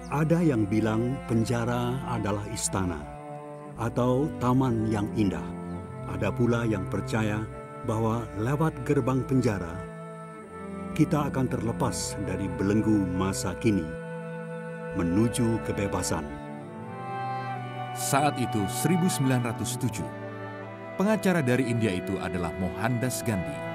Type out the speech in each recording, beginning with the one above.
Ada yang bilang penjara adalah istana atau taman yang indah. Ada pula yang percaya bahwa lewat gerbang penjara, kita akan terlepas dari belenggu masa kini, menuju kebebasan. Saat itu 1907, pengacara dari India itu adalah Mohandas Gandhi.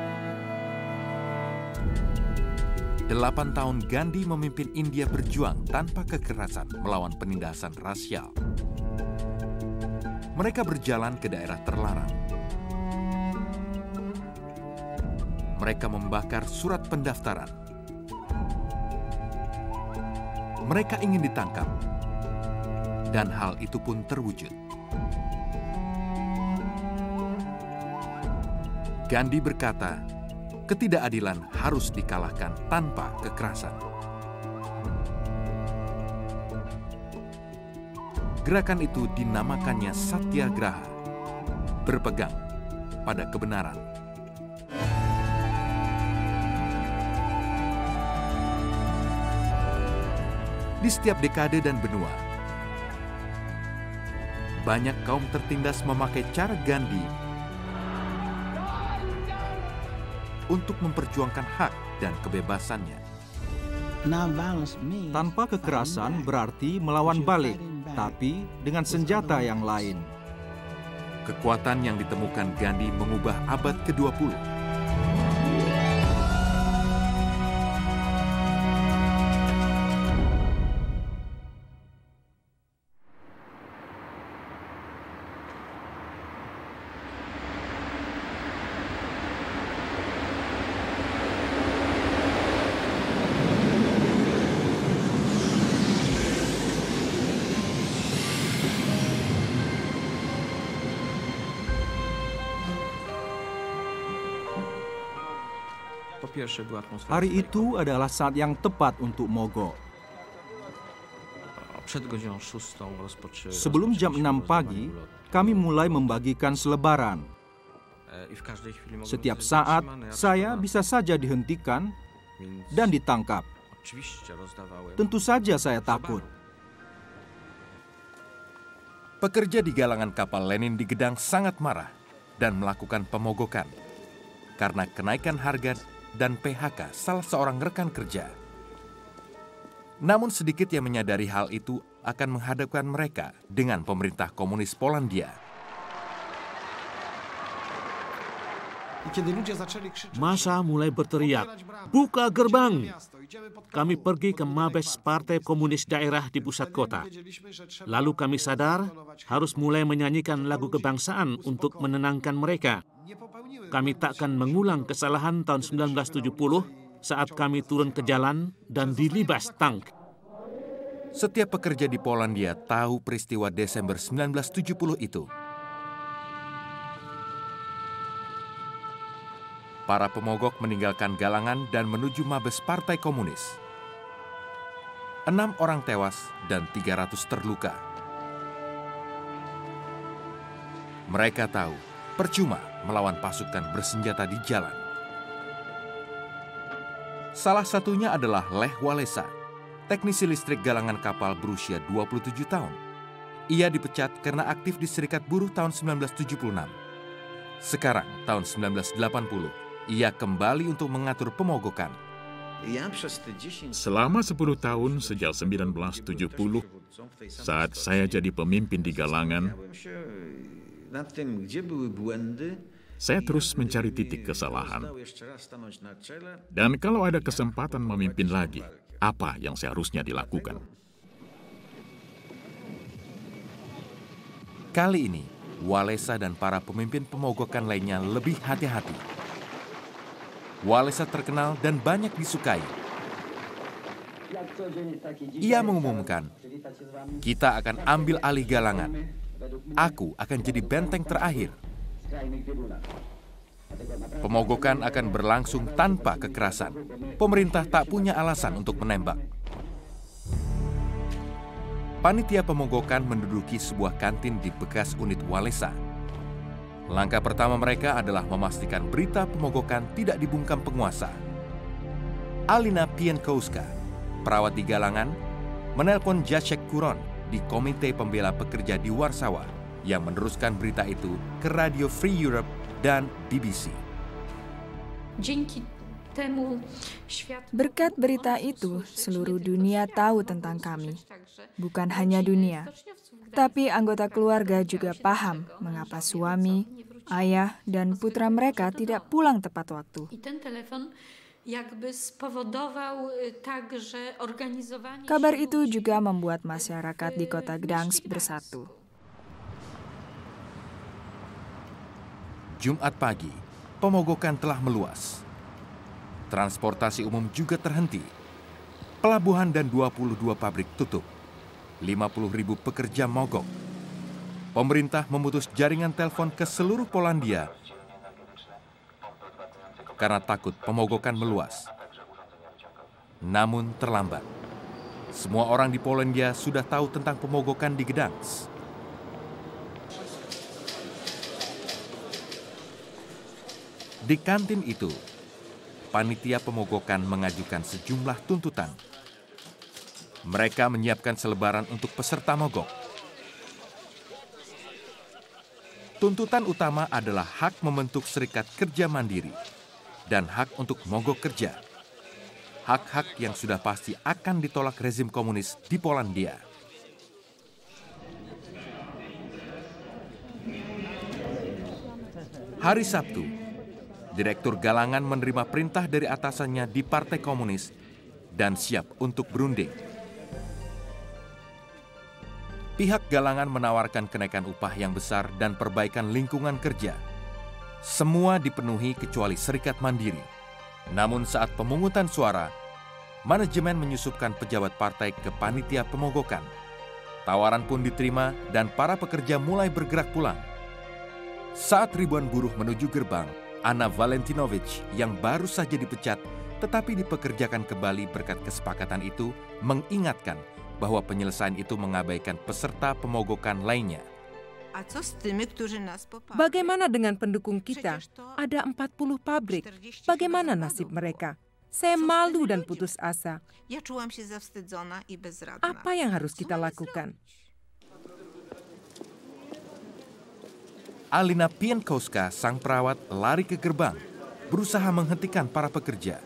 8 tahun Gandhi memimpin India berjuang tanpa kekerasan melawan penindasan rasial. Mereka berjalan ke daerah terlarang. Mereka membakar surat pendaftaran. Mereka ingin ditangkap. Dan hal itu pun terwujud. Gandhi berkata, ketidakadilan harus dikalahkan tanpa kekerasan. Gerakan itu dinamakannya Satyagraha, berpegang pada kebenaran. Di setiap dekade dan benua, banyak kaum tertindas memakai cara Gandhi untuk memperjuangkan hak dan kebebasannya. Tanpa kekerasan berarti melawan balik, tapi dengan senjata yang lain. Kekuatan yang ditemukan Gandhi mengubah abad ke-20. Hari itu adalah saat yang tepat untuk mogok. Sebelum jam 6 pagi, kami mulai membagikan selebaran. Setiap saat, saya bisa saja dihentikan dan ditangkap. Tentu saja saya takut. Pekerja di galangan kapal Lenin di Gedang sangat marah dan melakukan pemogokan karena kenaikan harga dan PHK salah seorang rekan kerja. Namun sedikit yang menyadari hal itu akan menghadapkan mereka dengan pemerintah komunis Polandia. Massa mulai berteriak, "Buka gerbang!" Kami pergi ke Mabes Partai Komunis Daerah di pusat kota. Lalu kami sadar harus mulai menyanyikan lagu kebangsaan untuk menenangkan mereka. Kami takkan mengulang kesalahan tahun 1970 saat kami turun ke jalan dan dilibas tank. Setiap pekerja di Polandia tahu peristiwa Desember 1970 itu. Para pemogok meninggalkan galangan dan menuju Mabes Partai Komunis. 6 orang tewas dan 300 terluka. Mereka tahu percuma melawan pasukan bersenjata di jalan. Salah satunya adalah Lech Walesa, teknisi listrik galangan kapal berusia 27 tahun. Ia dipecat karena aktif di Serikat Buruh tahun 1976. Sekarang, tahun 1980, ia kembali untuk mengatur pemogokan. Selama 10 tahun sejak 1970, saat saya jadi pemimpin di galangan, saya terus mencari titik kesalahan. Dan kalau ada kesempatan memimpin lagi, apa yang seharusnya dilakukan? Kali ini, Walesa dan para pemimpin pemogokan lainnya lebih hati-hati. Walesa terkenal dan banyak disukai. Ia mengumumkan, "Kita akan ambil alih galangan. Aku akan jadi benteng terakhir." Pemogokan akan berlangsung tanpa kekerasan. Pemerintah tak punya alasan untuk menembak. Panitia pemogokan menduduki sebuah kantin di bekas unit Walesa. Langkah pertama mereka adalah memastikan berita pemogokan tidak dibungkam penguasa. Alina Pienkowska, perawat di galangan, menelpon Jacek Kuron di Komite Pembela Pekerja di Warsawa yang meneruskan berita itu ke Radio Free Europe dan BBC. Berkat berita itu, seluruh dunia tahu tentang kami. Bukan hanya dunia, tapi anggota keluarga juga paham mengapa suami, ayah, dan putra mereka tidak pulang tepat waktu. Kabar itu juga membuat masyarakat di kota Gdańsk bersatu. Jumat pagi, pemogokan telah meluas. Transportasi umum juga terhenti. Pelabuhan dan 22 pabrik tutup. 50.000 pekerja mogok. Pemerintah memutus jaringan telepon ke seluruh Polandia karena takut pemogokan meluas. Namun terlambat. Semua orang di Polandia sudah tahu tentang pemogokan di Gdańsk. Di kantin itu, panitia pemogokan mengajukan sejumlah tuntutan. Mereka menyiapkan selebaran untuk peserta mogok. Tuntutan utama adalah hak membentuk serikat kerja mandiri dan hak untuk mogok kerja. Hak-hak yang sudah pasti akan ditolak rezim komunis di Polandia. Hari Sabtu, Direktur Galangan menerima perintah dari atasannya di Partai Komunis dan siap untuk berunding. Pihak Galangan menawarkan kenaikan upah yang besar dan perbaikan lingkungan kerja. Semua dipenuhi kecuali Serikat Mandiri. Namun saat pemungutan suara, manajemen menyusupkan pejabat partai ke panitia pemogokan. Tawaran pun diterima dan para pekerja mulai bergerak pulang. Saat ribuan buruh menuju gerbang, Anna Valentinovich yang baru saja dipecat tetapi dipekerjakan kembali berkat kesepakatan itu mengingatkan bahwa penyelesaian itu mengabaikan peserta pemogokan lainnya. Bagaimana dengan pendukung kita? Ada 40 pabrik. Bagaimana nasib mereka? Saya malu dan putus asa. Apa yang harus kita lakukan? Alina Pienkowska, sang perawat, lari ke gerbang, berusaha menghentikan para pekerja.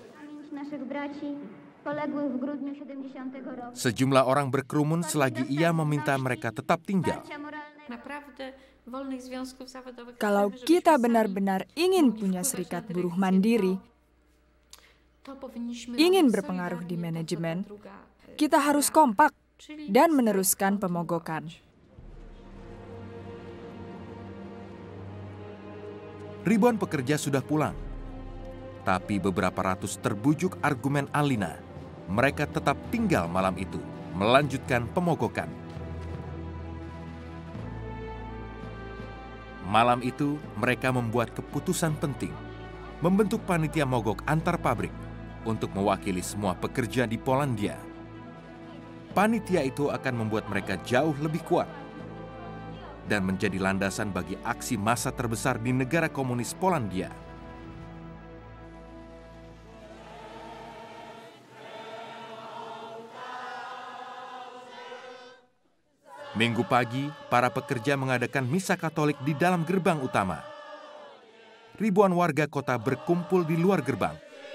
Sejumlah orang berkerumun selagi ia meminta mereka tetap tinggal. Kalau kita benar-benar ingin punya serikat buruh mandiri, ingin berpengaruh di manajemen, kita harus kompak dan meneruskan pemogokan. Ribuan pekerja sudah pulang, tapi beberapa ratus terbujuk argumen Alina. Mereka tetap tinggal malam itu, melanjutkan pemogokan. Malam itu, mereka membuat keputusan penting, membentuk panitia mogok antar pabrik untuk mewakili semua pekerja di Polandia. Panitia itu akan membuat mereka jauh lebih kuat dan menjadi landasan bagi aksi massa terbesar di negara komunis Polandia. Minggu pagi, para pekerja mengadakan misa Katolik di dalam gerbang utama. Ribuan warga kota berkumpul di luar gerbang.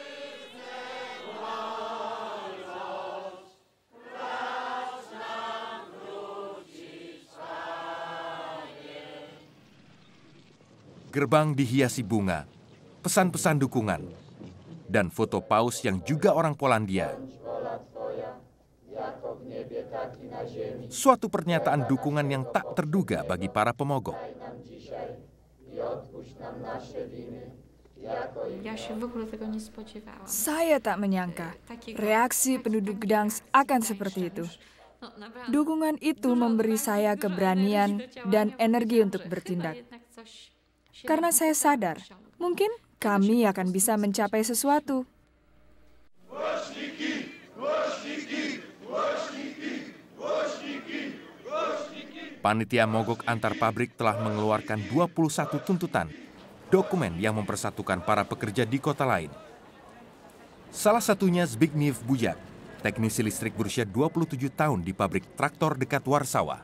Gerbang dihiasi bunga, pesan-pesan dukungan, dan foto paus yang juga orang Polandia. Suatu pernyataan dukungan yang tak terduga bagi para pemogok. Saya tak menyangka reaksi penduduk Gdańsk akan seperti itu. Dukungan itu memberi saya keberanian dan energi untuk bertindak. Karena saya sadar, mungkin kami akan bisa mencapai sesuatu. Panitia mogok antar pabrik telah mengeluarkan 21 tuntutan, dokumen yang mempersatukan para pekerja di kota lain. Salah satunya Zbigniew Bujak, teknisi listrik berusia 27 tahun di pabrik traktor dekat Warsawa.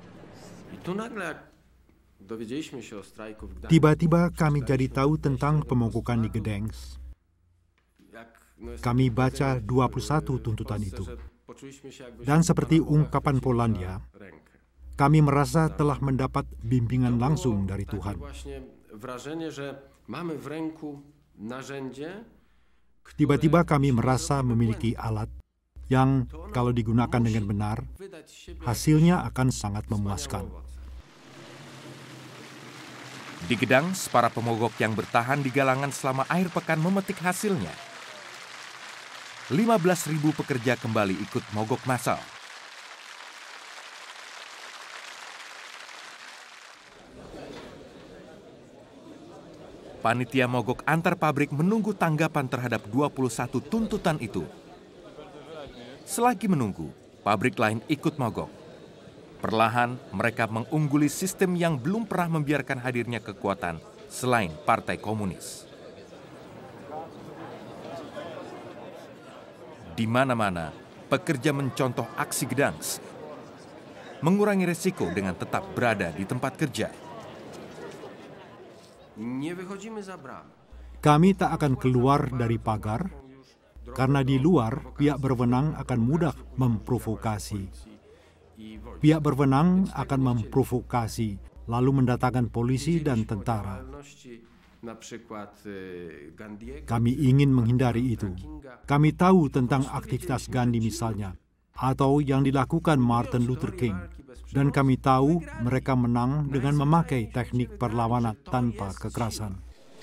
Tiba-tiba kami jadi tahu tentang pemogokan di Gdańsk. Kami baca 21 tuntutan itu. Dan seperti ungkapan Polandia, kami merasa telah mendapat bimbingan langsung dari Tuhan. Tiba-tiba kami merasa memiliki alat yang kalau digunakan dengan benar, hasilnya akan sangat memuaskan. Di Gdańsk, para pemogok yang bertahan di galangan selama akhir pekan memetik hasilnya. 15.000 pekerja kembali ikut mogok massal. Panitia mogok antar pabrik menunggu tanggapan terhadap 21 tuntutan itu. Selagi menunggu, pabrik lain ikut mogok. Perlahan, mereka mengungguli sistem yang belum pernah membiarkan hadirnya kekuatan selain Partai Komunis. Di mana-mana, pekerja mencontoh aksi Gdańsk, mengurangi resiko dengan tetap berada di tempat kerja. Kami tak akan keluar dari pagar, karena di luar pihak berwenang akan mudah memprovokasi. Pihak berwenang akan memprovokasi, lalu mendatangkan polisi dan tentara. Kami ingin menghindari itu. Kami tahu tentang aktivitas Gandhi misalnya, atau yang dilakukan Martin Luther King. Dan kami tahu mereka menang dengan memakai teknik perlawanan tanpa kekerasan.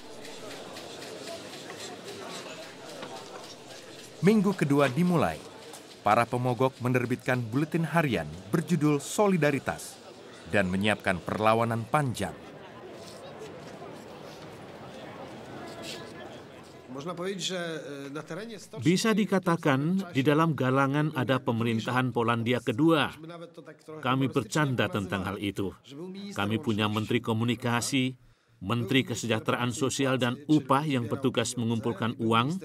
Minggu kedua dimulai. Para pemogok menerbitkan buletin harian berjudul Solidaritas dan menyiapkan perlawanan panjang. Bisa dikatakan di dalam galangan ada pemerintahan Polandia kedua. Kami bercanda tentang hal itu. Kami punya Menteri Komunikasi, Menteri Kesejahteraan Sosial dan Upah yang bertugas mengumpulkan uang.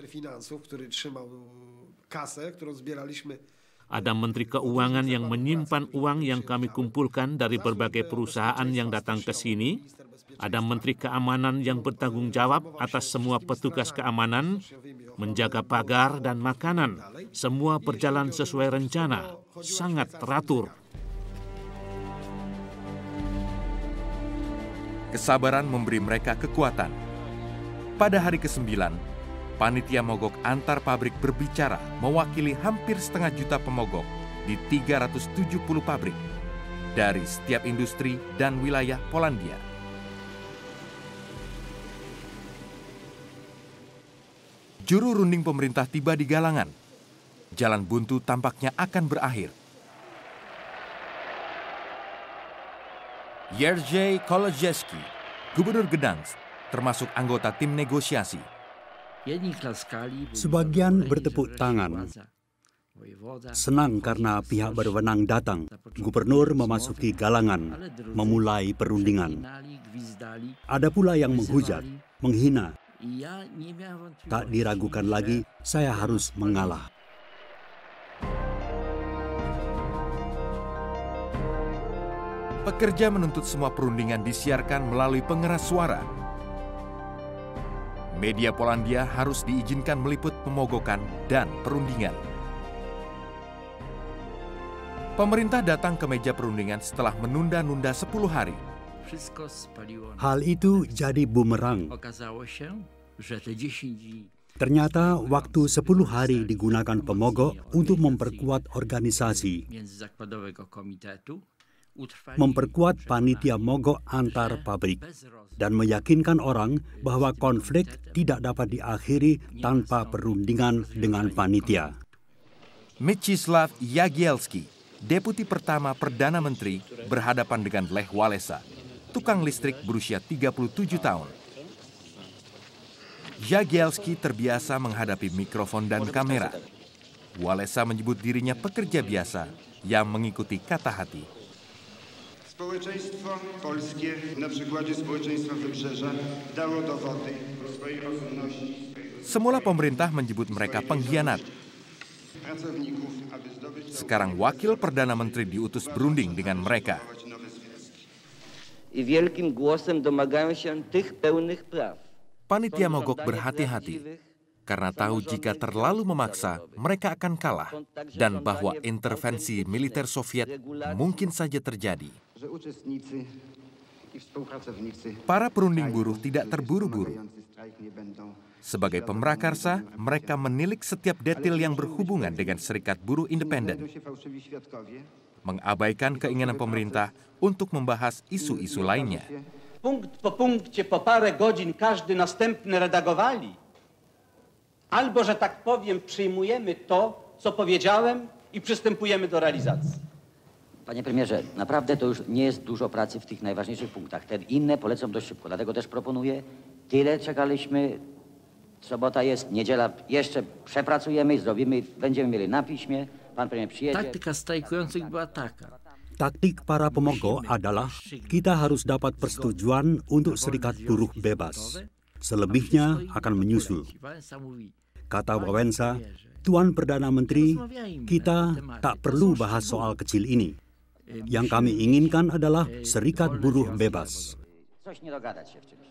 Ada Menteri Keuangan yang menyimpan uang yang kami kumpulkan dari berbagai perusahaan yang datang ke sini. Ada Menteri Keamanan yang bertanggung jawab atas semua petugas keamanan, menjaga pagar dan makanan. Semua berjalan sesuai rencana, sangat teratur. Kesabaran memberi mereka kekuatan. Pada hari ke-9, panitia mogok antar pabrik berbicara mewakili hampir 500 juta pemogok di 370 pabrik dari setiap industri dan wilayah Polandia. Juru runding pemerintah tiba di galangan. Jalan buntu tampaknya akan berakhir. Jerzy Kołodziejski, Gubernur Gdańsk, termasuk anggota tim negosiasi. Sebagian bertepuk tangan. Senang karena pihak berwenang datang. Gubernur memasuki galangan, memulai perundingan. Ada pula yang menghujat, menghina. Tak diragukan lagi, saya harus mengalah. Pekerja menuntut semua perundingan disiarkan melalui pengeras suara. Media Polandia harus diizinkan meliput pemogokan dan perundingan. Pemerintah datang ke meja perundingan setelah menunda-nunda 10 hari. Hal itu jadi bumerang. Ternyata waktu 10 hari digunakan pemogok untuk memperkuat organisasi, memperkuat panitia mogok antar pabrik, dan meyakinkan orang bahwa konflik tidak dapat diakhiri tanpa perundingan dengan panitia. Mkhuseli Jack, Deputi pertama Perdana Menteri, berhadapan dengan Lech Walesa, tukang listrik berusia 37 tahun. Jagielski terbiasa menghadapi mikrofon dan kamera. Walesa menyebut dirinya pekerja biasa yang mengikuti kata hati. Społeczeństwo polskie na przykładzie społeczeństwa Wybrzeża dało dowody swojej rozumności. Semula pemerintah menyebut mereka pengkhianat. pracowników, aby zdobyć... Sekarang wakil Perdana Menteri diutus berunding dengan mereka. I wielkim głosem domagają się tych pełnych praw. Panitia mogok berhati-hati karena tahu jika terlalu memaksa mereka akan kalah dan bahwa intervensi militer Soviet mungkin saja terjadi. Para perunding buruh tidak terburu-buru. Sebagai pemrakarsa, mereka menilik setiap detail yang berhubungan dengan Serikat Buruh Independen, mengabaikan keinginan pemerintah untuk membahas isu-isu lainnya. Punkt po punkcie po parę godzin każdy następny redagowali. Albo, że tak powiem, przyjmujemy to, co powiedziałem i przystępujemy do realizacji. Panie premierze, naprawdę to już nie jest dużo pracy w tych najważniejszych punktach. Te inne polecą dość szybko, dlatego też proponuję, tyle czekaliśmy, sobota jest, niedziela jeszcze przepracujemy i zrobimy, będziemy mieli na piśmie, pan premier przyjedzie. Taktyka strajkujących była taka. Taktik para pemogok adalah kita harus dapat persetujuan untuk serikat buruh bebas. Selebihnya akan menyusul. Kata Wałęsa, Tuan Perdana Menteri, kita tak perlu bahas soal kecil ini. Yang kami inginkan adalah serikat buruh bebas. Coś nie dogadać się w czymś.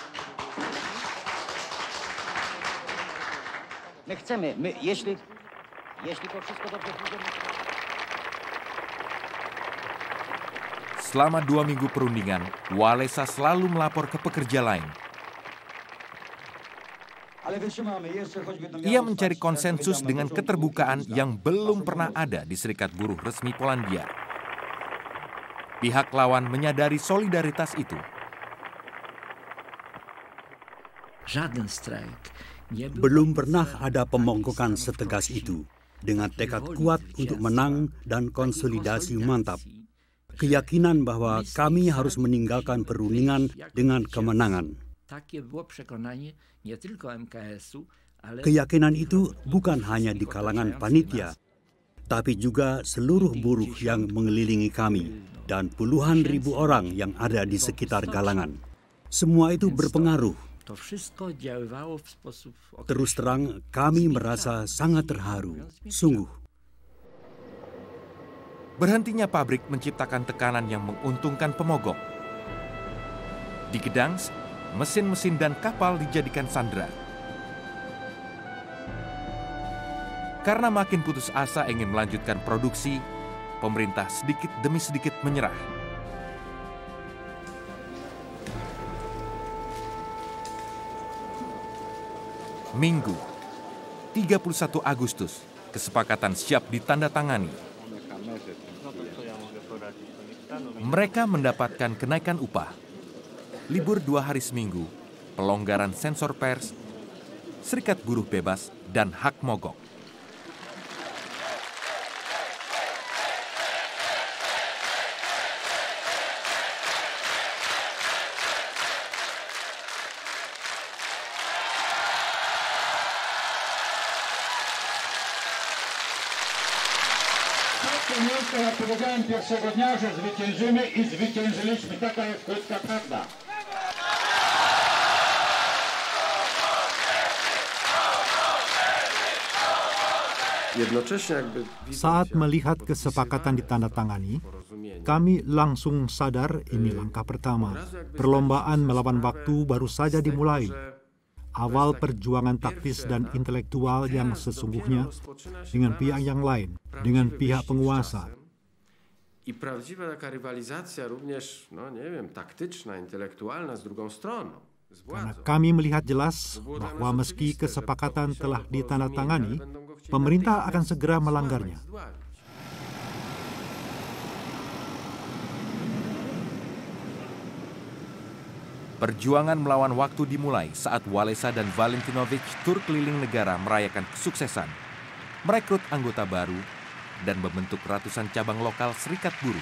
My chcemy, jeśli to wszystko dobrze pójdzie... Selama 2 minggu perundingan, Wałęsa selalu melapor ke pekerja lain. Ia mencari konsensus dengan keterbukaan yang belum pernah ada di Serikat Buruh Resmi Polandia. Pihak lawan menyadari solidaritas itu. Belum pernah ada pemogokan setegas itu, dengan tekad kuat untuk menang dan konsolidasi mantap. Keyakinan bahwa kami harus meninggalkan perundingan dengan kemenangan. Keyakinan itu bukan hanya di kalangan panitia, tapi juga seluruh buruh yang mengelilingi kami dan puluhan ribu orang yang ada di sekitar galangan. Semua itu berpengaruh. Terus terang, kami merasa sangat terharu, sungguh. Berhentinya pabrik menciptakan tekanan yang menguntungkan pemogok. Di Gdansk, mesin-mesin dan kapal dijadikan sandera. Karena makin putus asa ingin melanjutkan produksi, pemerintah sedikit demi sedikit menyerah. Minggu, 31 Agustus, kesepakatan siap ditandatangani. Mereka mendapatkan kenaikan upah, libur 2 hari seminggu, pelonggaran sensor pers, serikat buruh bebas, dan hak mogok. Ja powiedziałem pierwszego dnia, że zwyciężymy i zwyciężyliśmy. Taka jest krótka prawda. Saat melihat kesepakatan ditandatangani, kami langsung sadar ini langkah pertama. Perlombaan melawan waktu baru saja dimulai. Awal perjuangan taktis dan intelektual yang sesungguhnya dengan pihak yang lain, dengan pihak penguasa. I prawdziwa taka rywalizacja również, nie wiem, taktyczna, intelektualna z drugą stroną. Karena kami melihat jelas bahwa meski kesepakatan telah ditandatangani, pemerintah akan segera melanggarnya. Perjuangan melawan waktu dimulai saat Wałęsa dan Valentynowicz tur keliling negara merayakan kesuksesan, merekrut anggota baru, dan membentuk ratusan cabang lokal serikat buruh.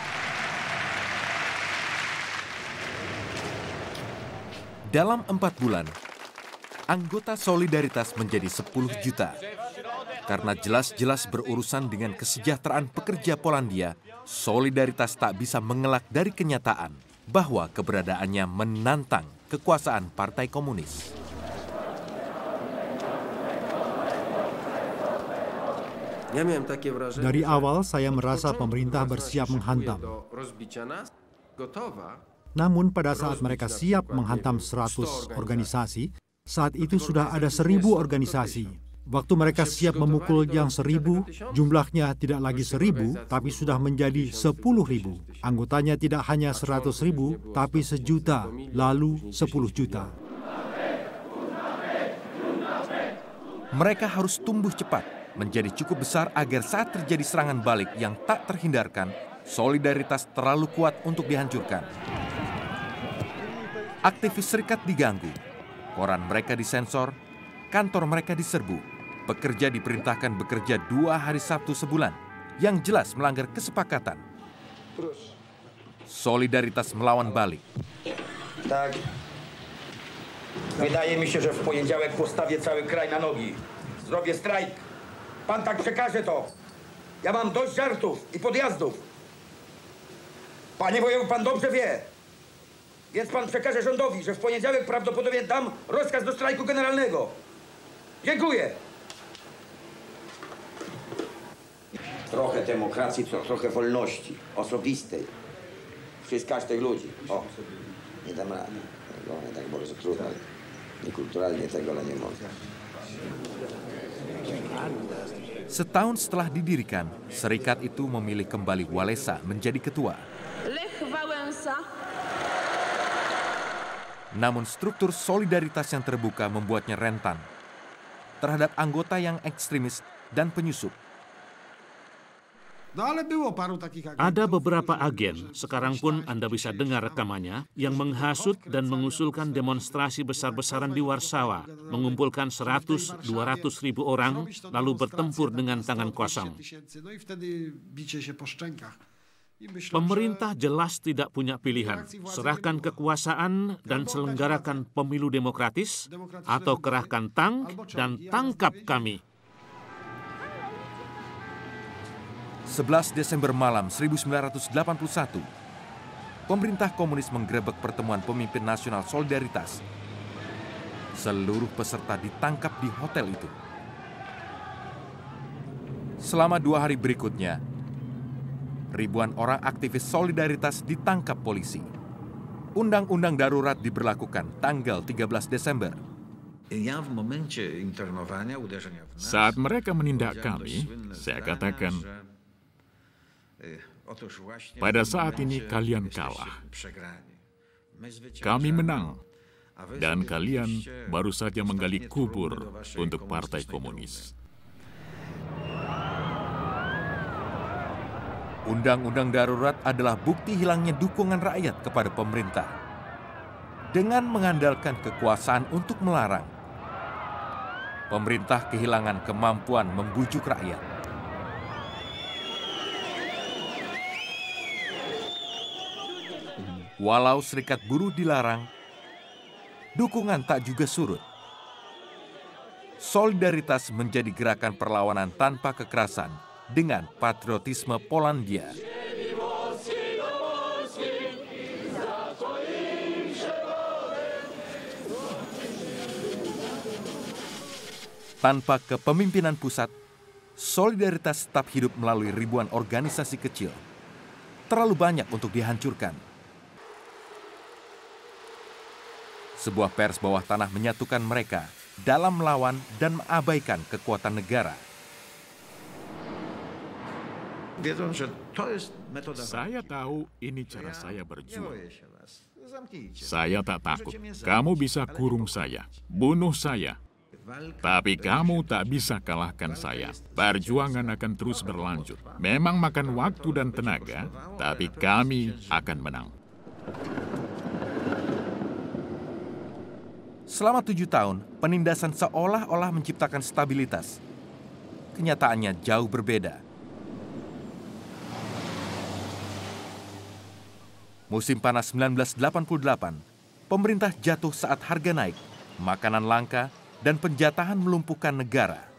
Dalam 4 bulan, anggota Solidaritas menjadi 10 juta. Karena jelas-jelas berurusan dengan kesejahteraan pekerja Polandia, Solidaritas tak bisa mengelak dari kenyataan bahwa keberadaannya menantang kekuasaan Partai Komunis. Dari awal saya merasa pemerintah bersiap menghantam. Namun pada saat mereka siap menghantam 100 organisasi, saat itu sudah ada 1.000 organisasi. Waktu mereka siap memukul yang 1.000, jumlahnya tidak lagi 1.000, tapi sudah menjadi 10.000. Anggotanya tidak hanya 100.000, tapi 1 juta, lalu 10 juta. Mereka harus tumbuh cepat, menjadi cukup besar agar saat terjadi serangan balik yang tak terhindarkan, solidaritas terlalu kuat untuk dihancurkan. Aktivis serikat diganggu, koran mereka disensor, kantor mereka diserbu, pekerja diperintahkan bekerja 2 hari Sabtu sebulan, yang jelas melanggar kesepakatan. Solidaritas melawan balik. Tak. Wydaje mi się, że w poniedziałek postawię cały kraj na nogi. Zrobię strajk. Pan tak przekaże to. Ja mam dość żartów i podjazdów. Panie wojewu, pan dobrze wie. Więc pan przekaże rządowi, że w poniedziałek prawdopodobnie dam rozkaz do strajku generalnego. Dziękuję. Trochę demokracji, trochę wolności osobistej. Przez każdych ludzi. O, nie dam rady. No, tak bardzo trudno. Niekulturalnie tego, ale nie można. Setahun setelah didirikan, serikat itu memilih kembali Walesa menjadi ketua. Namun struktur solidaritas yang terbuka membuatnya rentan terhadap anggota yang ekstremis dan penyusup. Ada beberapa agen, sekarang pun Anda bisa dengar rekamannya, yang menghasut dan mengusulkan demonstrasi besar-besaran di Warsawa, mengumpulkan 100-200 ribu orang, lalu bertempur dengan tangan kosong. Pemerintah jelas tidak punya pilihan, serahkan kekuasaan dan selenggarakan pemilu demokratis, atau kerahkan tank dan tangkap kami. 11 Desember malam 1981, pemerintah komunis menggerebek pertemuan pemimpin nasional solidaritas. Seluruh peserta ditangkap di hotel itu. Selama 2 hari berikutnya, ribuan orang aktivis solidaritas ditangkap polisi. Undang-undang darurat diberlakukan tanggal 13 Desember. Saat mereka menindak kami, saya katakan, pada saat ini kalian kalah. Kami menang. Dan kalian baru saja menggali kubur untuk Partai Komunis. Undang-undang darurat adalah bukti hilangnya dukungan rakyat kepada pemerintah. Dengan mengandalkan kekuasaan untuk melarang, pemerintah kehilangan kemampuan membujuk rakyat. Walau serikat buruh dilarang, dukungan tak juga surut. Solidaritas menjadi gerakan perlawanan tanpa kekerasan dengan patriotisme Polandia. Tanpa kepemimpinan pusat, solidaritas tetap hidup melalui ribuan organisasi kecil. Terlalu banyak untuk dihancurkan. Sebuah pers bawah tanah menyatukan mereka dalam melawan dan mengabaikan kekuatan negara. Saya tahu ini cara saya berjuang. Saya tak takut. Kamu bisa kurung saya, bunuh saya. Tapi kamu tak bisa kalahkan saya. Perjuangan akan terus berlanjut. Memang makan waktu dan tenaga, tapi kami akan menang. Selama 7 tahun, penindasan seolah-olah menciptakan stabilitas. Kenyataannya jauh berbeda. Musim panas 1988, pemerintah jatuh saat harga naik, makanan langka, dan penjatahan melumpuhkan negara.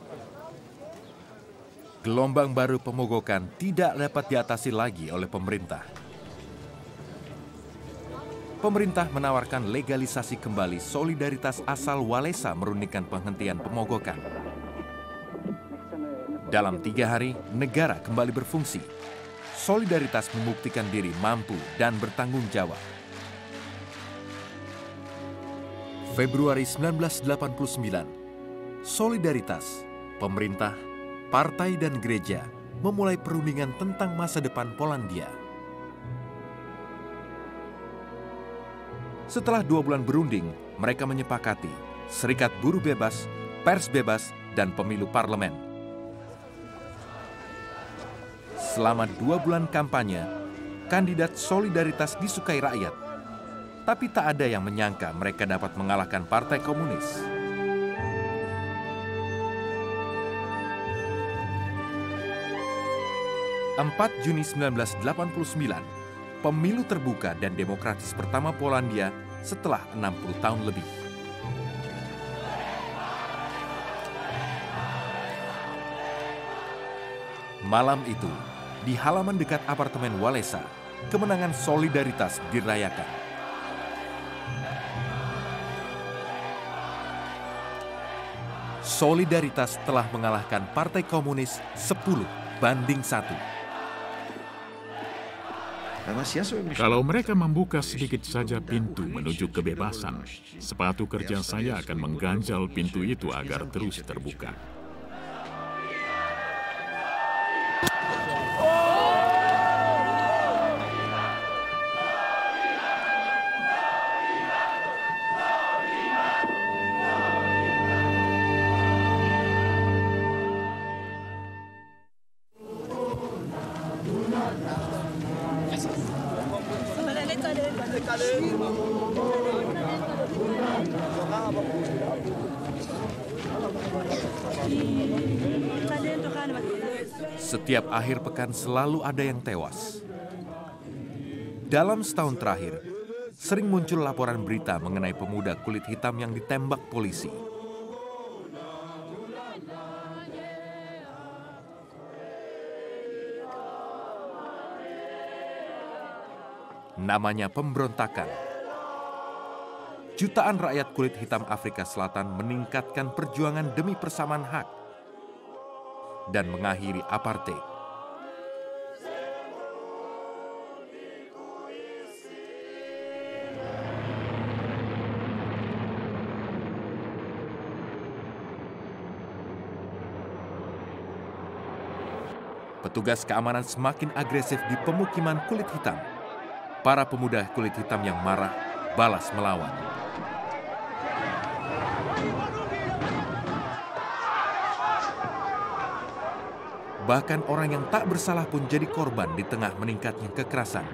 Gelombang baru pemogokan tidak dapat diatasi lagi oleh pemerintah. Pemerintah menawarkan legalisasi kembali solidaritas asal Walesa merundingkan penghentian pemogokan. Dalam 3 hari, negara kembali berfungsi. Solidaritas membuktikan diri mampu dan bertanggung jawab. Februari 1989, Solidaritas, pemerintah, partai dan gereja memulai perundingan tentang masa depan Polandia. Setelah 2 bulan berunding, mereka menyepakati serikat buruh bebas, pers bebas, dan pemilu parlemen. Selama 2 bulan kampanye, kandidat Solidaritas disukai rakyat. Tapi tak ada yang menyangka mereka dapat mengalahkan Partai Komunis. Juni 1989, pemilu terbuka dan demokratis pertama Polandia setelah 60 tahun lebih. Malam itu, di halaman dekat apartemen Wałęsa, kemenangan Solidaritas dirayakan. Solidaritas telah mengalahkan Partai Komunis 10-1. Kalau mereka membuka sedikit saja pintu menuju kebebasan, sepatu kerja saya akan mengganjal pintu itu agar terus terbuka. Setiap akhir pekan selalu ada yang tewas. Dalam setahun terakhir, sering muncul laporan berita mengenai pemuda kulit hitam yang ditembak polisi. Namanya pemberontakan. Jutaan rakyat kulit hitam Afrika Selatan meningkatkan perjuangan demi persamaan hak dan mengakhiri apartheid. Petugas keamanan semakin agresif di pemukiman kulit hitam. Para pemuda kulit hitam yang marah balas melawan. Bahkan orang yang tak bersalah pun jadi korban di tengah meningkatnya kekerasan.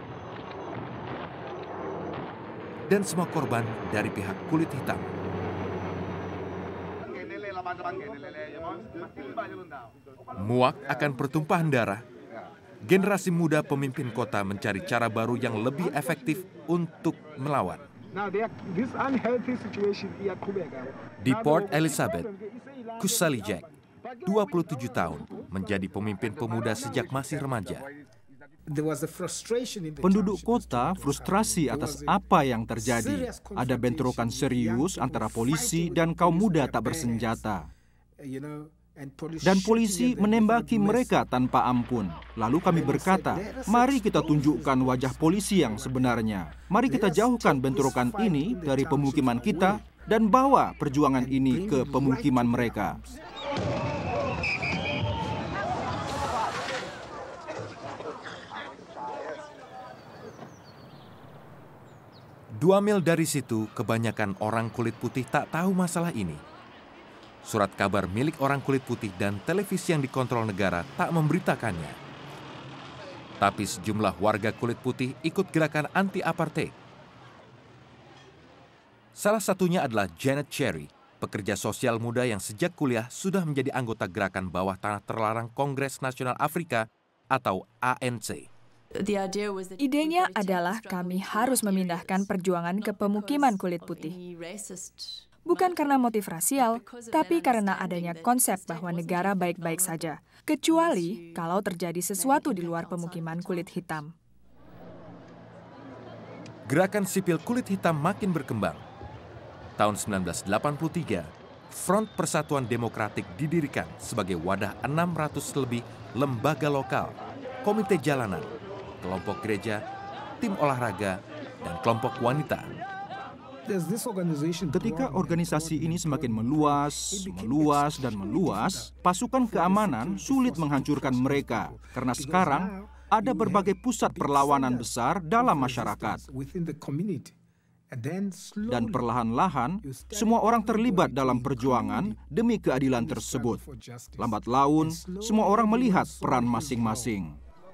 Dan semua korban dari pihak kulit hitam. Muak akan pertumpahan darah, generasi muda pemimpin kota mencari cara baru yang lebih efektif untuk melawan. Di Port Elizabeth, Mkhuseli Jack, 27 tahun, menjadi pemimpin pemuda sejak masih remaja. Penduduk kota frustrasi atas apa yang terjadi. Ada bentrokan serius antara polisi dan kaum muda tak bersenjata. Dan polisi menembaki mereka tanpa ampun. Lalu kami berkata, mari kita tunjukkan wajah polisi yang sebenarnya. Mari kita jauhkan bentrokan ini dari pemukiman kita dan bawa perjuangan ini ke pemukiman mereka. 2 mil dari situ, kebanyakan orang kulit putih tak tahu masalah ini. Surat kabar milik orang kulit putih dan televisi yang dikontrol negara tak memberitakannya. Tapi sejumlah warga kulit putih ikut gerakan anti-apartheid. Salah satunya adalah Janet Cherry, pekerja sosial muda yang sejak kuliah sudah menjadi anggota gerakan bawah tanah terlarang Kongres Nasional Afrika atau ANC. Idenya adalah kami harus memindahkan perjuangan ke pemukiman kulit putih. Bukan karena motif rasial, tapi karena adanya konsep bahwa negara baik-baik saja, kecuali kalau terjadi sesuatu di luar pemukiman kulit hitam. Gerakan sipil kulit hitam makin berkembang. Tahun 1983, Front Persatuan Demokratik didirikan sebagai wadah 600 lebih lembaga lokal, komite jalanan, kelompok gereja, tim olahraga, dan kelompok wanita. Ketika organisasi ini semakin meluas, dan meluas, pasukan keamanan sulit menghancurkan mereka karena sekarang ada berbagai pusat perlawanan besar dalam masyarakat. Dan perlahan-lahan, semua orang terlibat dalam perjuangan demi keadilan tersebut. Lambat laun, semua orang melihat peran masing-masing.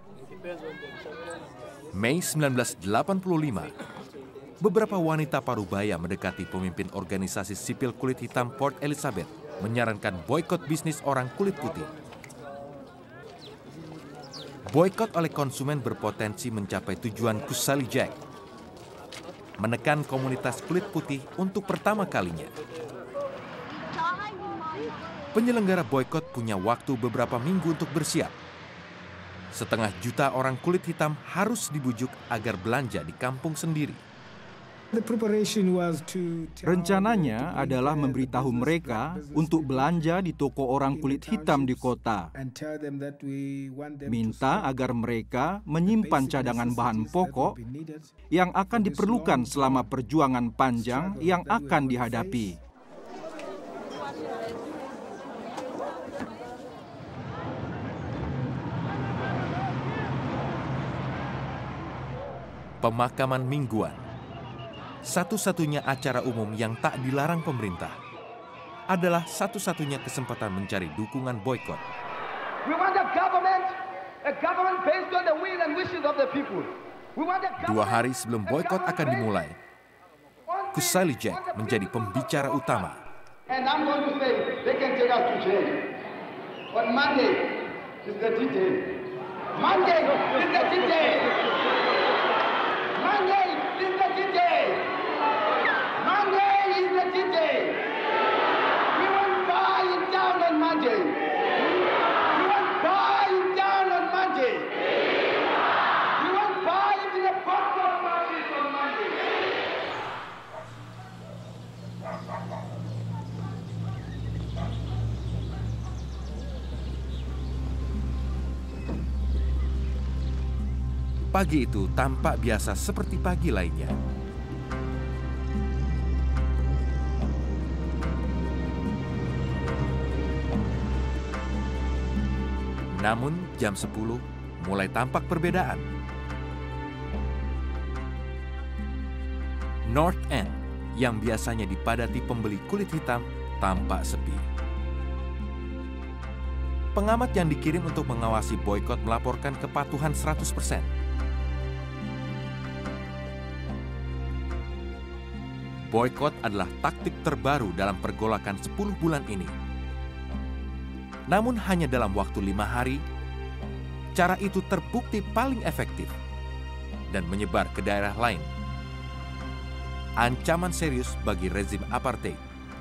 Mei 1985, beberapa wanita parubaya mendekati pemimpin organisasi sipil kulit hitam Port Elizabeth, menyarankan boykot bisnis orang kulit putih. Boykot oleh konsumen berpotensi mencapai tujuan Mkhuseli Jack, menekan komunitas kulit putih untuk pertama kalinya. Penyelenggara boykot punya waktu beberapa minggu untuk bersiap. 1,5 juta orang kulit hitam harus dibujuk agar belanja di kampung sendiri. Rencananya adalah memberitahu mereka untuk belanja di toko orang kulit hitam di kota. Minta agar mereka menyimpan cadangan bahan pokok yang akan diperlukan selama perjuangan panjang yang akan dihadapi. Pemakaman mingguan, satu-satunya acara umum yang tak dilarang pemerintah, adalah satu-satunya kesempatan mencari dukungan boykot. Dua hari sebelum boykot akan dimulai, Mkhuseli Jack menjadi pembicara utama. Pagi itu tampak biasa seperti pagi lainnya. Namun jam 10 mulai tampak perbedaan. North End yang biasanya dipadati pembeli kulit hitam tampak sepi. Pengamat yang dikirim untuk mengawasi boykot melaporkan kepatuhan 100%. Boykot adalah taktik terbaru dalam pergolakan 10 bulan ini. Namun hanya dalam waktu 5 hari, cara itu terbukti paling efektif dan menyebar ke daerah lain. Ancaman serius bagi rezim apartheid.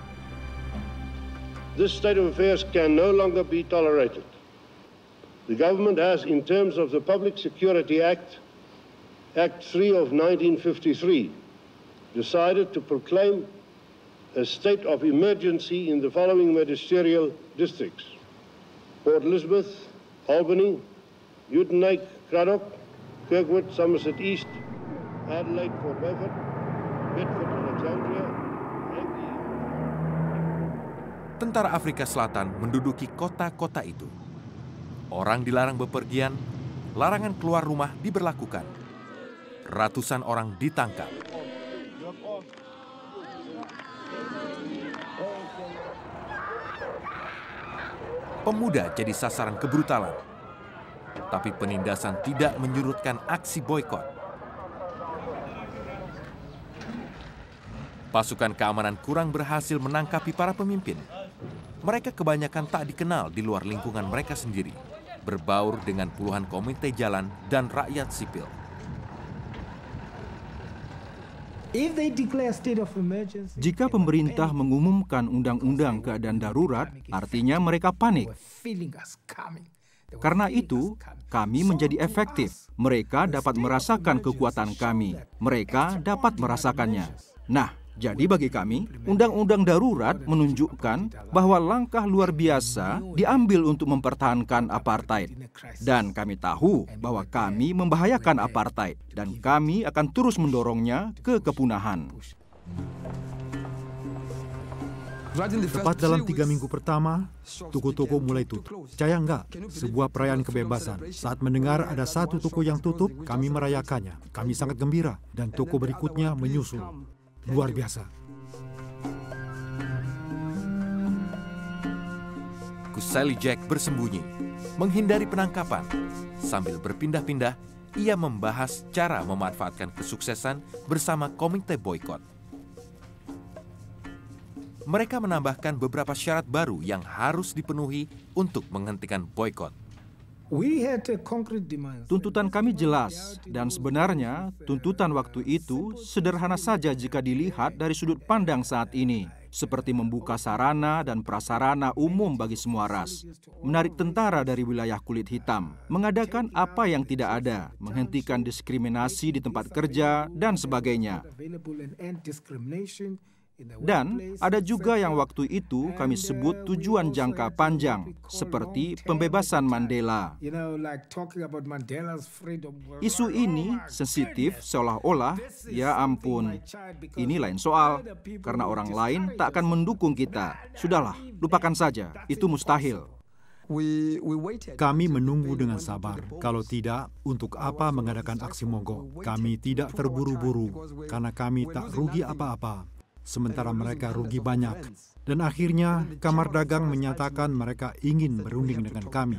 This state of affairs can no longer be tolerated. The government has, in terms of the Public Security Act, Act 3 of 1953, decided to proclaim a state of emergency in the following magisterial districts: Port Elizabeth, Albany, Uitenhage, Cradock, Kirkwood, Somerset East, Adelaide, Port Beaufort, Bedford, Alexandria. Tentara Afrika Selatan menduduki kota-kota itu. Orang dilarang bepergian, larangan keluar rumah diberlakukan. Ratusan orang ditangkap. Pemuda jadi sasaran kebrutalan. Tapi penindasan tidak menyurutkan aksi boykot. Pasukan keamanan kurang berhasil menangkapi para pemimpin. Mereka kebanyakan tak dikenal di luar lingkungan mereka sendiri, berbaur dengan puluhan komite jalan dan rakyat sipil. Jika pemerintah mengumumkan undang-undang keadaan darurat, artinya mereka panik. Karena itu, kami menjadi efektif. Mereka dapat merasakan kekuatan kami. Mereka dapat merasakannya. Nah, Jadi bagi kami, undang-undang darurat menunjukkan bahwa langkah luar biasa diambil untuk mempertahankan apartheid. Dan kami tahu bahwa kami membahayakan apartheid dan kami akan terus mendorongnya ke kepunahan. Tepat dalam 3 minggu pertama, toko-toko mulai tutup. Percaya nggak? Sebuah perayaan kebebasan. Saat mendengar ada satu toko yang tutup, kami merayakannya. Kami sangat gembira. Dan toko berikutnya menyusul. Luar biasa. Mkhuseli Jack bersembunyi, menghindari penangkapan. Sambil berpindah-pindah, ia membahas cara memanfaatkan kesuksesan bersama komite boycott. Mereka menambahkan beberapa syarat baru yang harus dipenuhi untuk menghentikan boycott. Tuntutan kami jelas, dan sebenarnya tuntutan waktu itu sederhana saja jika dilihat dari sudut pandang saat ini, seperti membuka sarana dan prasarana umum bagi semua ras, menarik tentara dari wilayah kulit hitam, mengadakan apa yang tidak ada, menghentikan diskriminasi di tempat kerja, dan sebagainya. Dan ada juga yang waktu itu kami sebut tujuan jangka panjang, seperti pembebasan Mandela. Isu ini sensitif seolah-olah, ya ampun, ini lain soal, karena orang lain tak akan mendukung kita. Sudahlah, lupakan saja, itu mustahil. Kami menunggu dengan sabar. Kalau tidak, untuk apa mengadakan aksi mogok? Kami tidak terburu-buru, karena kami tak rugi apa-apa. Sementara mereka rugi banyak. Dan akhirnya, Kamar Dagang menyatakan mereka ingin berunding dengan kami.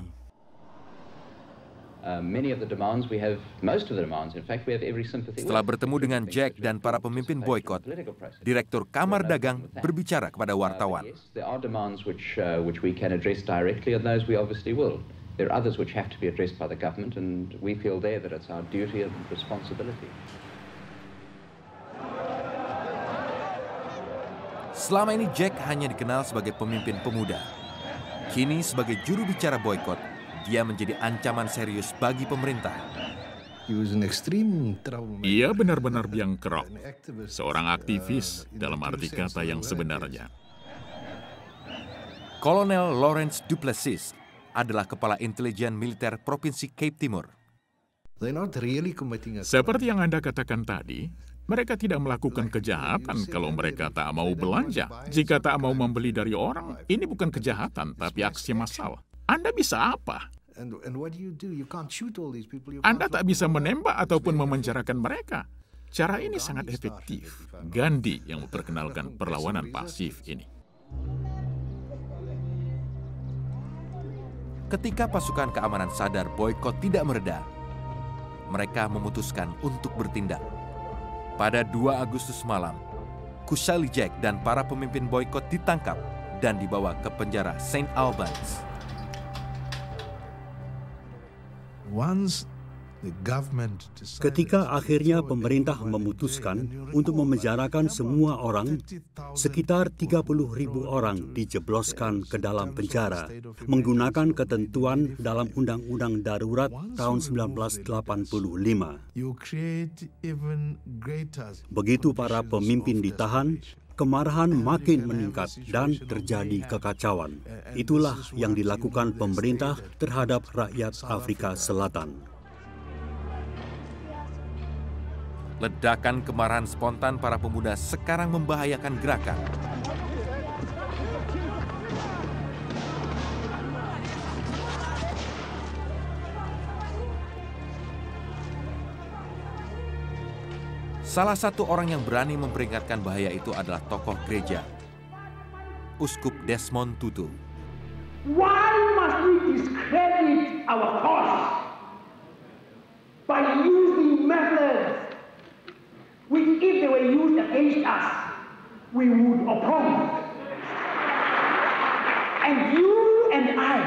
Setelah bertemu dengan Jack dan para pemimpin boykot, Direktur Kamar Dagang berbicara kepada wartawan. Selama ini Jack hanya dikenal sebagai pemimpin pemuda. Kini sebagai juru bicara boykot, dia menjadi ancaman serius bagi pemerintah. Ia benar-benar biang kerok, seorang aktivis dalam arti kata yang sebenarnya. Kolonel Lawrence Duplessis adalah kepala intelijen militer Provinsi Cape Timur. Seperti yang Anda katakan tadi, mereka tidak melakukan kejahatan kalau mereka tak mau belanja. Jika tak mau membeli dari orang, ini bukan kejahatan, tapi aksi massal. Anda bisa apa? Anda tak bisa menembak ataupun memenjarakan mereka. Cara ini sangat efektif. Gandhi yang memperkenalkan perlawanan pasif ini. Ketika pasukan keamanan sadar boykot tidak mereda, mereka memutuskan untuk bertindak. Pada 2 Agustus malam, Mkhuseli Jack dan para pemimpin boykot ditangkap dan dibawa ke penjara St. Albans. Ketika akhirnya pemerintah memutuskan untuk memenjarakan semua orang, sekitar 30.000 orang dijebloskan ke dalam penjara menggunakan ketentuan dalam Undang-Undang Darurat tahun 1985. Begitu para pemimpin ditahan, kemarahan makin meningkat dan terjadi kekacauan. Itulah yang dilakukan pemerintah terhadap rakyat Afrika Selatan. Ledakan kemarahan spontan para pemuda sekarang membahayakan gerakan. Salah satu orang yang berani memperingatkan bahaya itu adalah tokoh gereja, Uskup Desmond Tutu. Why must we discredit our cause by using methods which, if they were used against us, we would oppose? And you and I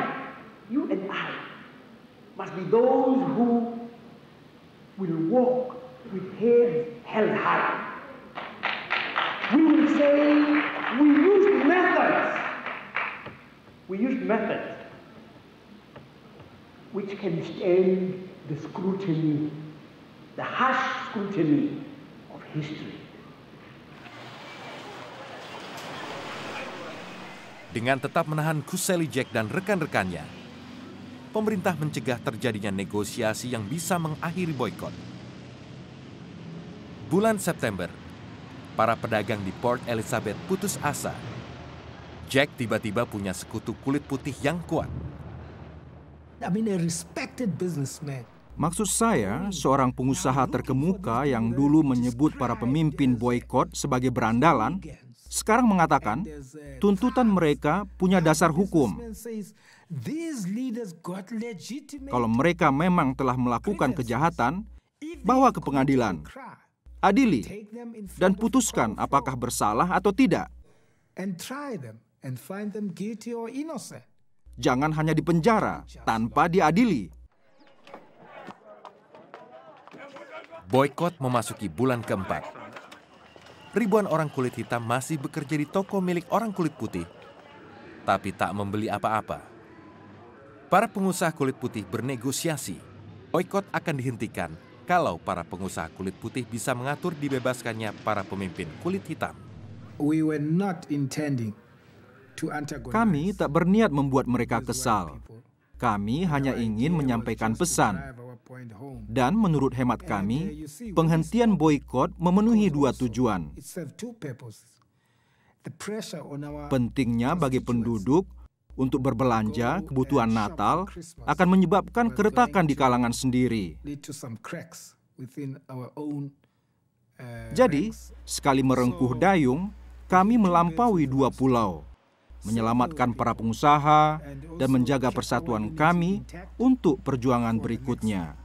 must be those who will walk with heads held high. We will say we used methods which can stand the scrutiny, the harsh scrutiny of history. Dengan tetap menahan Mkhuseli Jack dan rekan-rekannya, pemerintah mencegah terjadinya negosiasi yang bisa mengakhiri boykot. Bulan September, para pedagang di Port Elizabeth putus asa. Jack tiba-tiba punya sekutu kulit putih yang kuat. I mean, a respected businessman. Maksud saya, seorang pengusaha terkemuka yang dulu menyebut para pemimpin boykot sebagai berandalan, sekarang mengatakan tuntutan mereka punya dasar hukum. Kalau mereka memang telah melakukan kejahatan, bawa ke pengadilan, adili, dan putuskan apakah bersalah atau tidak. Jangan hanya dipenjara tanpa diadili. Boykot memasuki bulan keempat. Ribuan orang kulit hitam masih bekerja di toko milik orang kulit putih, tapi tak membeli apa-apa. Para pengusaha kulit putih bernegosiasi. Boykot akan dihentikan kalau para pengusaha kulit putih bisa mengatur dibebaskannya para pemimpin kulit hitam. Kami tak berniat membuat mereka kesal. Kami hanya ingin menyampaikan pesan. Dan menurut hemat kami, penghentian boykot memenuhi dua tujuan. Pentingnya bagi penduduk untuk berbelanja kebutuhan Natal akan menyebabkan keretakan di kalangan sendiri. Jadi, sekali merengkuh dayung, kami melampaui dua pulau, menyelamatkan para pengusaha dan menjaga persatuan kami untuk perjuangan berikutnya.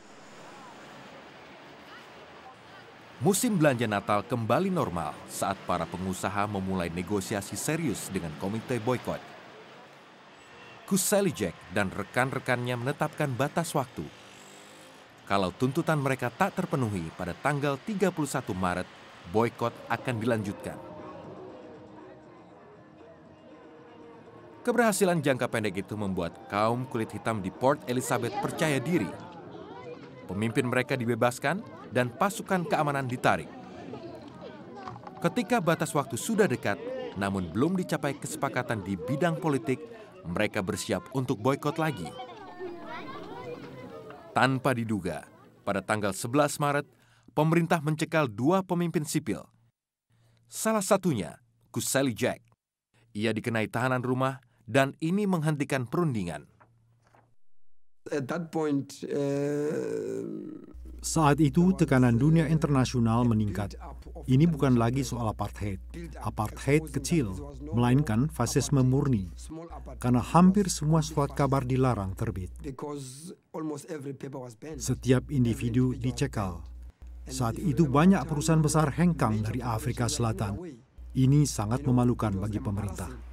Musim belanja Natal kembali normal saat para pengusaha memulai negosiasi serius dengan komite boykot. Mkhuseli Jack dan rekan-rekannya menetapkan batas waktu. Kalau tuntutan mereka tak terpenuhi pada tanggal 31 Maret, boykot akan dilanjutkan. Keberhasilan jangka pendek itu membuat kaum kulit hitam di Port Elizabeth percaya diri. Pemimpin mereka dibebaskan dan pasukan keamanan ditarik. Ketika batas waktu sudah dekat, namun belum dicapai kesepakatan di bidang politik, mereka bersiap untuk boykot lagi. Tanpa diduga, pada tanggal 11 Maret, pemerintah mencekal dua pemimpin sipil. Salah satunya, Mkhuseli Jack. Ia dikenai tahanan rumah dan ini menghentikan perundingan. Saat itu tekanan dunia internasional meningkat. Ini bukan lagi soal apartheid. Apartheid kecil, melainkan fasisme murni. Karena hampir semua surat kabar dilarang terbit. Setiap individu dicekal. Saat itu banyak perusahaan besar hengkang dari Afrika Selatan. Ini sangat memalukan bagi pemerintah.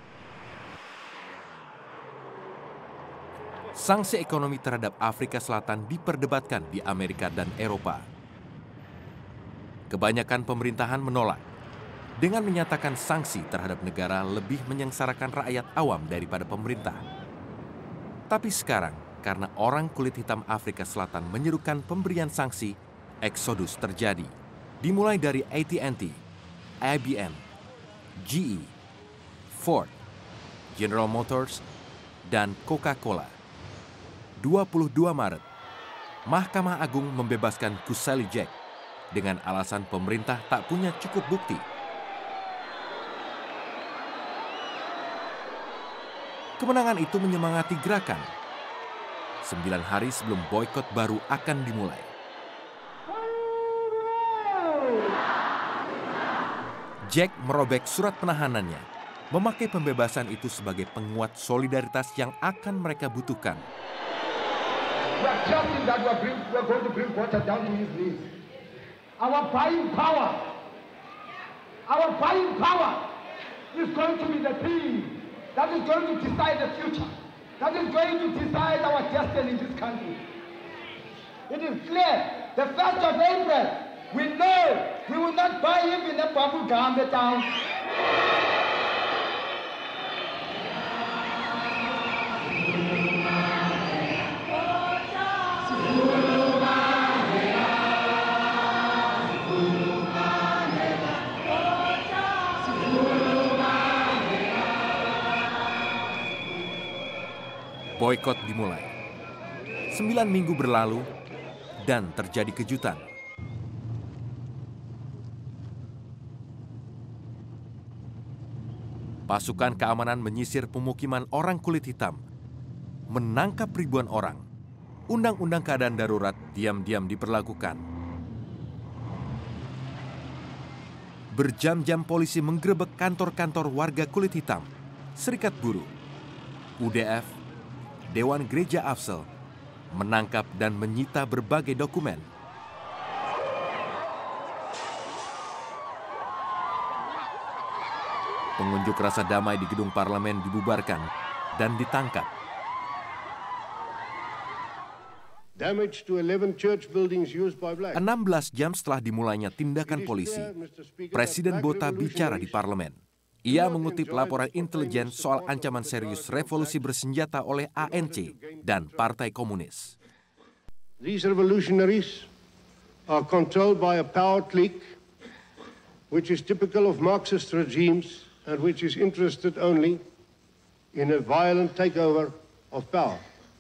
Sanksi ekonomi terhadap Afrika Selatan diperdebatkan di Amerika dan Eropa. Kebanyakan pemerintahan menolak dengan menyatakan sanksi terhadap negara lebih menyengsarakan rakyat awam daripada pemerintah. Tapi sekarang, karena orang kulit hitam Afrika Selatan menyerukan pemberian sanksi, eksodus terjadi. Dimulai dari AT&T, IBM, GE, Ford, General Motors, dan Coca-Cola. 22 Maret, Mahkamah Agung membebaskan Mkhuseli Jack dengan alasan pemerintah tak punya cukup bukti. Kemenangan itu menyemangati gerakan. 9 hari sebelum boykot baru akan dimulai. Jack merobek surat penahanannya, memakai pembebasan itu sebagai penguat solidaritas yang akan mereka butuhkan. We are trusting that we are going to bring water down to his knees. Our buying power is going to be the thing that is going to decide the future, that is going to decide our destiny in this country. It is clear, the 1st of April, we know we will not buy him in a bubble gum town. Boycott dimulai. 9 minggu berlalu dan terjadi kejutan. Pasukan keamanan menyisir pemukiman orang kulit hitam, menangkap ribuan orang. Undang-undang keadaan darurat diam-diam diberlakukan. Berjam-jam polisi menggerebek kantor-kantor warga kulit hitam, serikat buruh, UDF, Dewan Gereja Afsel, menangkap dan menyita berbagai dokumen. Pengunjuk rasa damai di gedung parlemen dibubarkan dan ditangkap. 16 jam setelah dimulainya tindakan polisi, Presiden Botha bicara di parlemen. Ia mengutip laporan intelijen soal ancaman serius revolusi bersenjata oleh ANC dan Partai Komunis. These revolutionaries are controlled by a power clique which is typical of Marxist regimes and which is interested only in a violent takeover of power.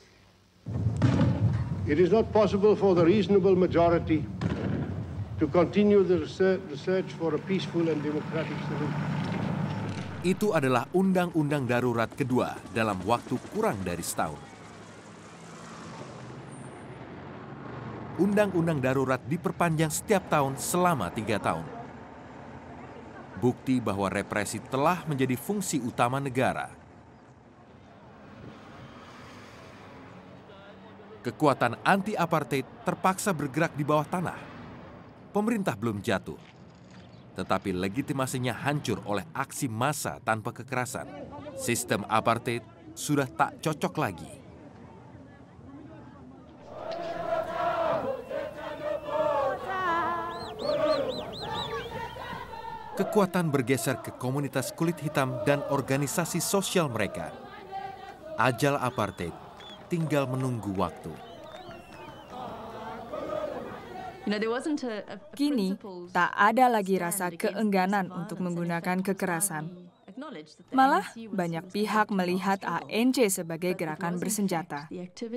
It is not possible for the reasonable majority to continue the search for a peaceful and democratic solution. Itu adalah undang-undang darurat kedua dalam waktu kurang dari setahun. Undang-undang darurat diperpanjang setiap tahun selama 3 tahun. Bukti bahwa represi telah menjadi fungsi utama negara. Kekuatan anti-apartheid terpaksa bergerak di bawah tanah. Pemerintah belum jatuh, tetapi legitimasinya hancur oleh aksi massa tanpa kekerasan. Sistem apartheid sudah tak cocok lagi. Kekuatan bergeser ke komunitas kulit hitam dan organisasi sosial mereka. Ajal apartheid tinggal menunggu waktu. Kini, tak ada lagi rasa keengganan untuk menggunakan kekerasan. Malah, banyak pihak melihat ANC sebagai gerakan bersenjata.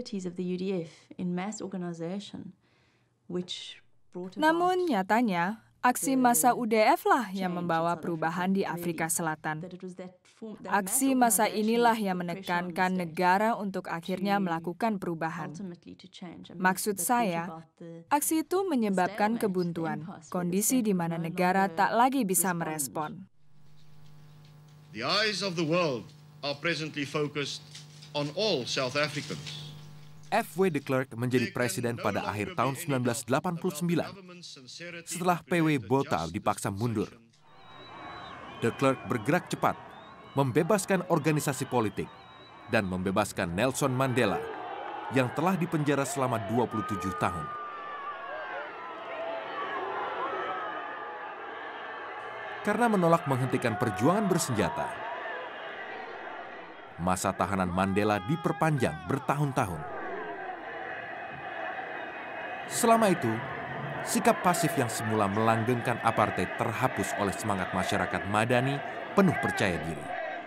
Namun nyatanya, aksi massa UDF lah yang membawa perubahan di Afrika Selatan. Aksi massa inilah yang menekankan negara untuk akhirnya melakukan perubahan. Maksud saya, aksi itu menyebabkan kebuntuan, kondisi di mana negara tak lagi bisa merespon. The eyes of the world are presently focused on all South Africans. F.W. de Klerk menjadi presiden pada akhir tahun 1989 setelah P.W. Botha dipaksa mundur. De Klerk bergerak cepat, membebaskan organisasi politik, dan membebaskan Nelson Mandela yang telah dipenjara selama 27 tahun. Karena menolak menghentikan perjuangan bersenjata, masa tahanan Mandela diperpanjang bertahun-tahun. Selama itu, sikap pasif yang semula melanggengkan apartheid terhapus oleh semangat masyarakat madani penuh percaya diri.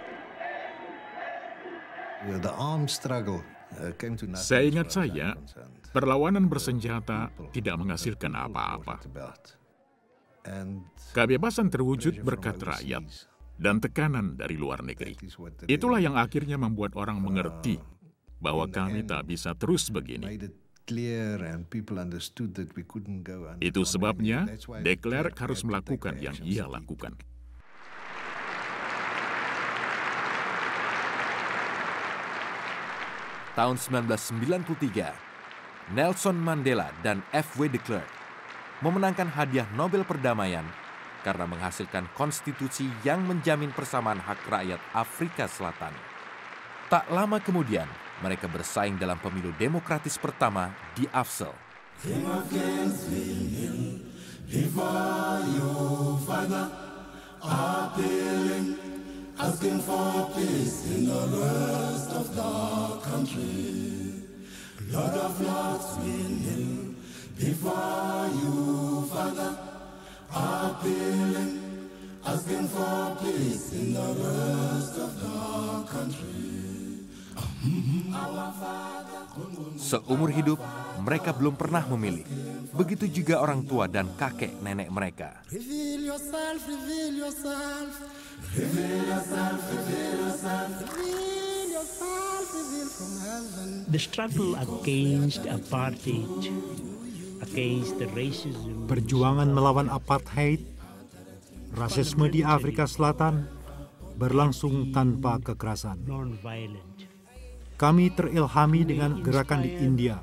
Seingat saya, perlawanan bersenjata tidak menghasilkan apa-apa. Kebebasan terwujud berkat rakyat dan tekanan dari luar negeri. Itulah yang akhirnya membuat orang mengerti bahwa kami tak bisa terus begini. Itu sebabnya de Klerk harus melakukan yang ia lakukan. Tahun 1993, Nelson Mandela dan F.W. de Klerk memenangkan hadiah Nobel Perdamaian karena menghasilkan konstitusi yang menjamin persamaan hak rakyat Afrika Selatan. Tak lama kemudian, mereka bersaing dalam pemilu demokratis pertama di Afsel. Asking for peace in the rest of the country. Lord of Lords, we kneel before you, Father, appealing, asking for peace in the rest of the country. Seumur hidup, mereka belum pernah memilih. Begitu juga orang tua dan kakek nenek mereka. Reveal yourself, reveal yourself. Reveal yourself, reveal yourself. Reveal yourself, reveal from heaven. The struggle against apartheid, against the racism. Perjuangan melawan apartheid, rasisme di Afrika Selatan berlangsung tanpa kekerasan. Nonviolent. Kami terilhami dengan gerakan di India,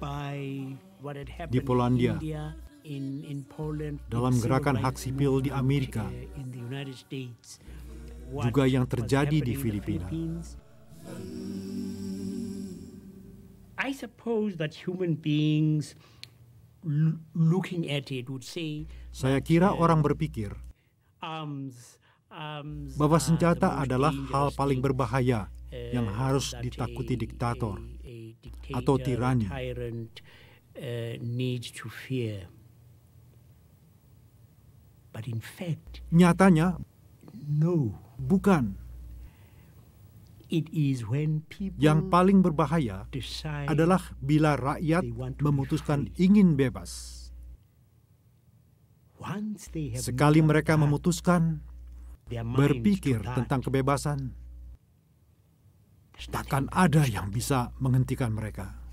di Polandia, dalam gerakan hak sipil di Amerika, juga yang terjadi di Filipina. I suppose that human beings looking at it would say, saya kira orang berpikir bahwa senjata adalah hal paling berbahaya yang harus ditakuti diktator atau tirani. Nyatanya, bukan. Yang paling berbahaya adalah bila rakyat memutuskan ingin bebas. Sekali mereka memutuskan berpikir tentang kebebasan, takkan ada yang bisa menghentikan mereka.